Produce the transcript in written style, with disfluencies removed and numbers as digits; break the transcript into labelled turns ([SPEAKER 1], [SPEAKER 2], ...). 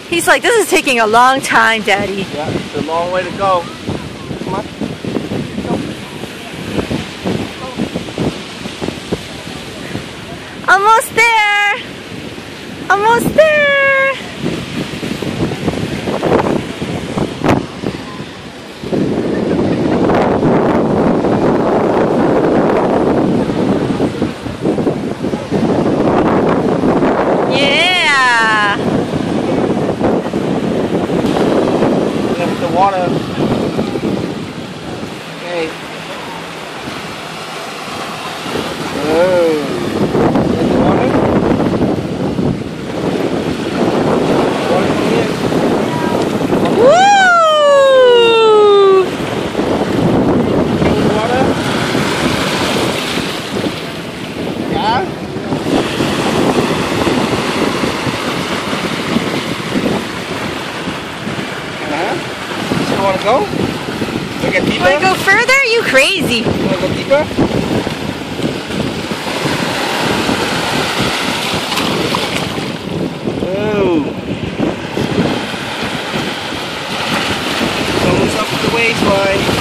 [SPEAKER 1] He's like, this is taking a long time, Daddy.
[SPEAKER 2] Yeah, it's a long way to go. Come on.
[SPEAKER 1] Almost there. Almost there. Yeah.
[SPEAKER 2] That's the water. Okay. Oh. You want to go? You get deeper?
[SPEAKER 1] Want to go further? You crazy.
[SPEAKER 2] You want to go deeper? Oh. Almost up to the waistline.